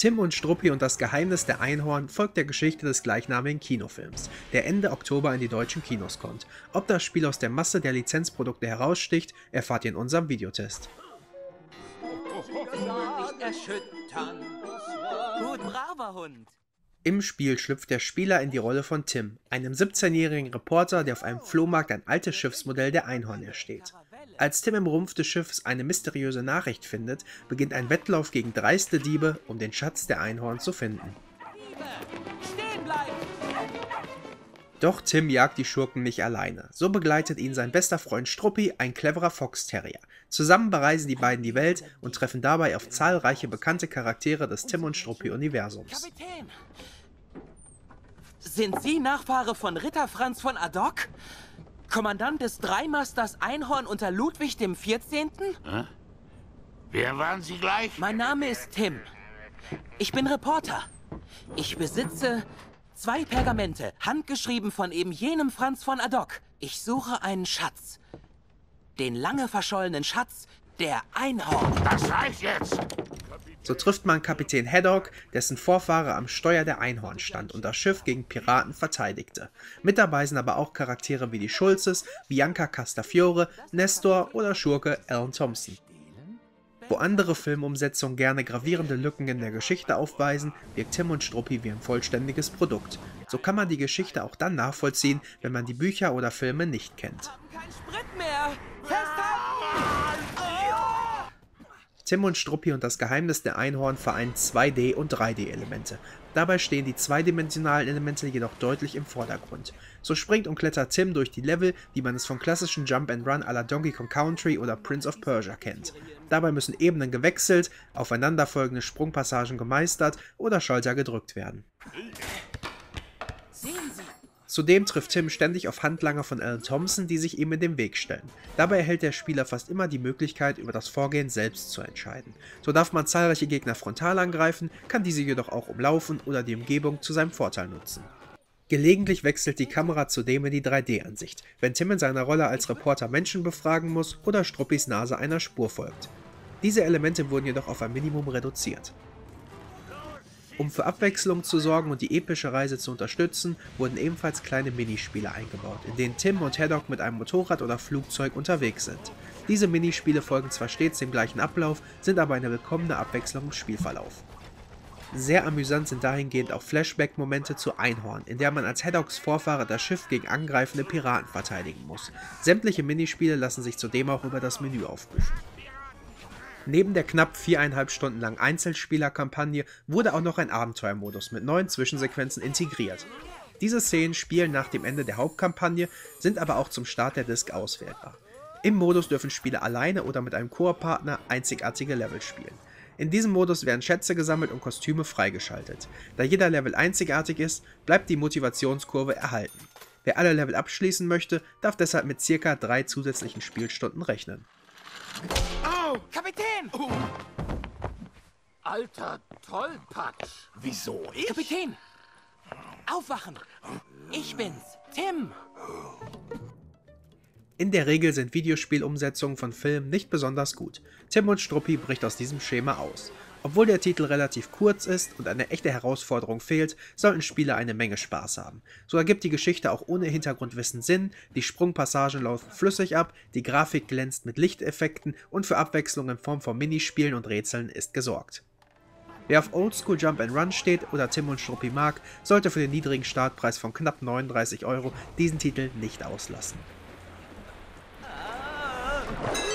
Tim und Struppi und das Geheimnis der Einhorn folgt der Geschichte des gleichnamigen Kinofilms, der Ende Oktober in die deutschen Kinos kommt. Ob das Spiel aus der Masse der Lizenzprodukte heraussticht, erfahrt ihr in unserem Videotest. Nicht erschüttern. Gut, braver Hund. Im Spiel schlüpft der Spieler in die Rolle von Tim, einem 17-jährigen Reporter, der auf einem Flohmarkt ein altes Schiffsmodell der Einhorn ersteht. Als Tim im Rumpf des Schiffs eine mysteriöse Nachricht findet, beginnt ein Wettlauf gegen dreiste Diebe, um den Schatz der Einhorn zu finden. Stehen bleiben! Doch Tim jagt die Schurken nicht alleine. So begleitet ihn sein bester Freund Struppi, ein cleverer Fox-Terrier. Zusammen bereisen die beiden die Welt und treffen dabei auf zahlreiche bekannte Charaktere des Tim und Struppi-Universums. Kapitän! Sind Sie Nachfahre von Ritter Franz von Adok? Kommandant des Dreimasters Einhorn unter Ludwig dem 14.? Hä? Wer waren Sie gleich? Mein Name ist Tim. Ich bin Reporter. Ich besitze 2 Pergamente, handgeschrieben von eben jenem Franz von Adok. Ich suche einen Schatz. Den lange verschollenen Schatz der Einhorn. Das reicht jetzt! So trifft man Kapitän Haddock, dessen Vorfahre am Steuer der Einhorn stand und das Schiff gegen Piraten verteidigte. Mit dabei sind aber auch Charaktere wie die Schulzes, Bianca Castafiore, Nestor oder Schurke Alan Thompson. Wo andere Filmumsetzungen gerne gravierende Lücken in der Geschichte aufweisen, wirkt Tim und Struppi wie ein vollständiges Produkt. So kann man die Geschichte auch dann nachvollziehen, wenn man die Bücher oder Filme nicht kennt. Kein Sprit mehr! Festhalten! Tim und Struppi und das Geheimnis der Einhorn vereinen 2D- und 3D-Elemente. Dabei stehen die zweidimensionalen Elemente jedoch deutlich im Vordergrund. So springt und klettert Tim durch die Level, wie man es vom klassischen Jump-and-Run à la Donkey Kong Country oder Prince of Persia kennt. Dabei müssen Ebenen gewechselt, aufeinanderfolgende Sprungpassagen gemeistert oder Schalter gedrückt werden. Sehen Sie! Zudem trifft Tim ständig auf Handlanger von Alan Thompson, die sich ihm in den Weg stellen. Dabei erhält der Spieler fast immer die Möglichkeit, über das Vorgehen selbst zu entscheiden. So darf man zahlreiche Gegner frontal angreifen, kann diese jedoch auch umlaufen oder die Umgebung zu seinem Vorteil nutzen. Gelegentlich wechselt die Kamera zudem in die 3D-Ansicht, wenn Tim in seiner Rolle als Reporter Menschen befragen muss oder Struppis Nase einer Spur folgt. Diese Elemente wurden jedoch auf ein Minimum reduziert. Um für Abwechslung zu sorgen und die epische Reise zu unterstützen, wurden ebenfalls kleine Minispiele eingebaut, in denen Tim und Haddock mit einem Motorrad oder Flugzeug unterwegs sind. Diese Minispiele folgen zwar stets dem gleichen Ablauf, sind aber eine willkommene Abwechslung im Spielverlauf. Sehr amüsant sind dahingehend auch Flashback-Momente zu Einhorn, in der man als Haddocks Vorfahre das Schiff gegen angreifende Piraten verteidigen muss. Sämtliche Minispiele lassen sich zudem auch über das Menü aufrufen. Neben der knapp 4,5 Stunden langen Einzelspielerkampagne wurde auch noch ein Abenteuermodus mit 9 Zwischensequenzen integriert. Diese Szenen spielen nach dem Ende der Hauptkampagne, sind aber auch zum Start der Disc auswählbar. Im Modus dürfen Spieler alleine oder mit einem Koop-Partner einzigartige Level spielen. In diesem Modus werden Schätze gesammelt und Kostüme freigeschaltet. Da jeder Level einzigartig ist, bleibt die Motivationskurve erhalten. Wer alle Level abschließen möchte, darf deshalb mit ca. 3 zusätzlichen Spielstunden rechnen. Kapitän! Alter Tollpatsch! Wieso ich? Kapitän! Aufwachen! Ich bin's, Tim! In der Regel sind Videospielumsetzungen von Filmen nicht besonders gut. Tim und Struppi bricht aus diesem Schema aus. Obwohl der Titel relativ kurz ist und eine echte Herausforderung fehlt, sollten Spieler eine Menge Spaß haben. So ergibt die Geschichte auch ohne Hintergrundwissen Sinn, die Sprungpassagen laufen flüssig ab, die Grafik glänzt mit Lichteffekten und für Abwechslung in Form von Minispielen und Rätseln ist gesorgt. Wer auf Oldschool Jump & Run steht oder Tim und Struppi mag, sollte für den niedrigen Startpreis von knapp 39 € diesen Titel nicht auslassen.